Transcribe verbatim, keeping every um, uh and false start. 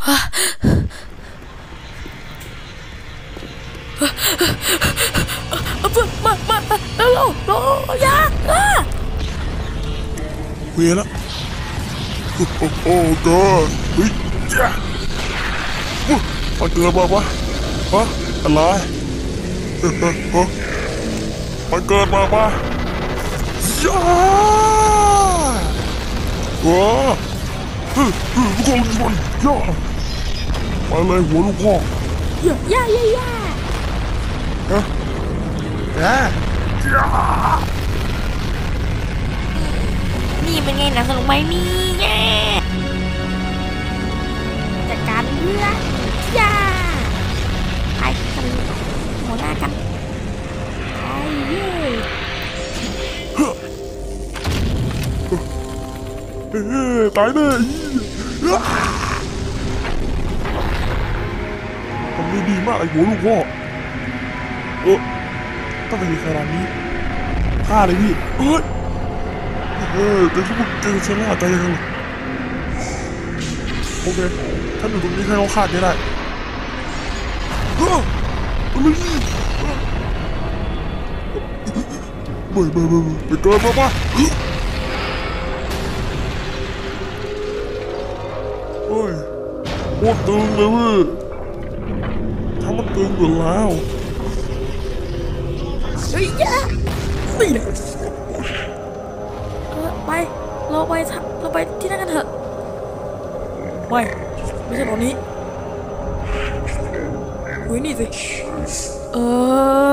มามาแล้วโลโลยาเวียละโอ้โหเกิดเฮ้ยจ้ามันเกิดมาปะฮะอะไรมันเกิดมาปะย่าว้าเฮ้ยเฮ้ยลูกพ่อมันย่ามาเลยหัวลูกพ่อย่าย่าย่าย่าฮะย่าย่านี่เป็นไงนะสนุกไหมนี่แย่จัดการเพื่อนย่าไปกันหัวหน้ากันไปเย่เฮ้ยตายเลยทำได้ดีมากไอ้หัวลูกพ่อเออตั้งแต่ขนาดนี้ฆ่าเลยพี่เอ้ยเออแต่ทุกคนเจอชนะใจยังไงโอเคถ้าอยู่ตรงนี้ให้เขาฆ่าได้เฮ้ยอะไรนี่เบื่อเบื่อเบื่อไปเกินมาปะเฮ้ยโคตรตึงเลยเว้ยถ้ามันตึงอยู่แล้วเฮ้ยย่านี่แหละเออไปเราไปเราไปที่นั่นกันเถอะไม่ไม่ใช่ตอนนี้เฮ้ยนี่สิเออ